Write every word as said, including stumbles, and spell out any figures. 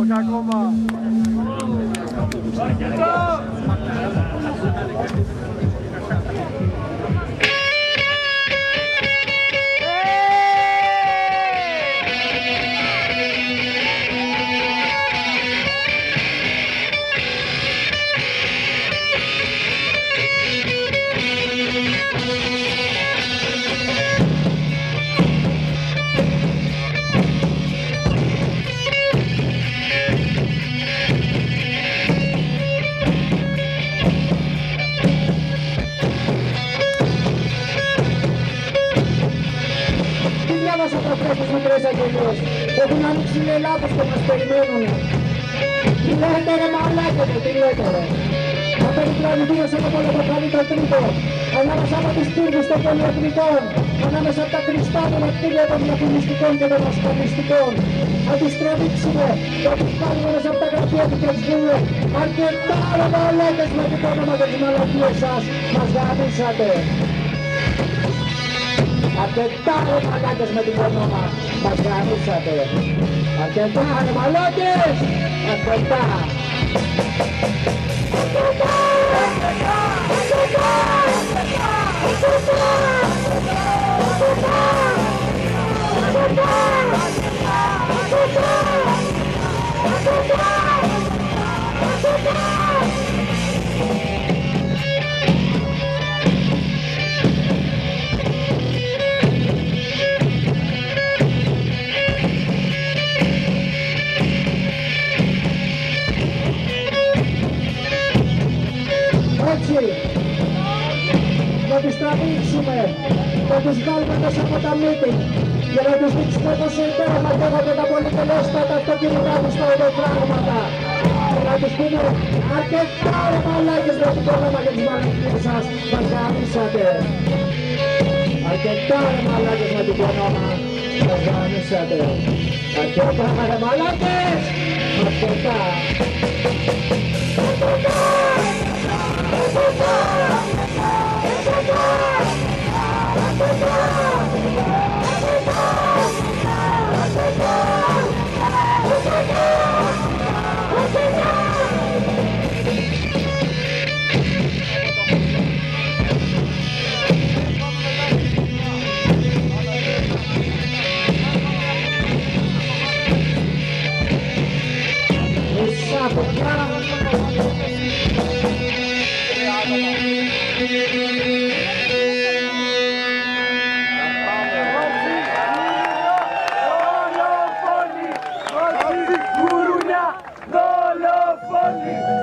δέκα ακόμα. Αρκετά! Αυτές τις μικρές αγγελίες έχουν ανοίξει οι Ελλάδες και μας περιμένουν. Τι λέτε ρε μαλάκες, τι λέτε ρε. Αυτό το τραγουδίος είναι το λογοκαλύτερο τρίτο. Ανάμεσα από τις τύρβους των πολυεθνικών, ανάμεσα από τα κρυστάλλινα κτίρια των διαφημιστικών και των ασφαλιστικών. Θα τις τραβήξουμε, θα τις πάρουμε μέσα από τα γραφεία του και πούμε αρκετά ρε μαλάκες με το όνομα και τις μαλακίες σας, μας γαμίσατε. Αρκετά ρε μαλάκες με την όνομα, μας γαμίσατε. Αρκετά ρε μαλάκες, αρκετά. Αρκετά, αρκετά, αρκετά, αρκετά, έτσι, να τις τραβήξουμε, να τις βγάλουμε μέσα από τα meeting και να τους δείξουμε πόσο υπέρα μαντεύονται τα πολυτελέστατα αυτοκίνητά τους στα οδοφράγματα και να τους πούμε αρκετά ρε μαλάκες με το όνομα και τις μαλακίες σας, μας γαμίσατε. Αρκετά ρε μαλάκες με το όνομα, μας γαμίσατε. Αρκετά ρε μαλάκες, αρκετά. Δολοφόνοι!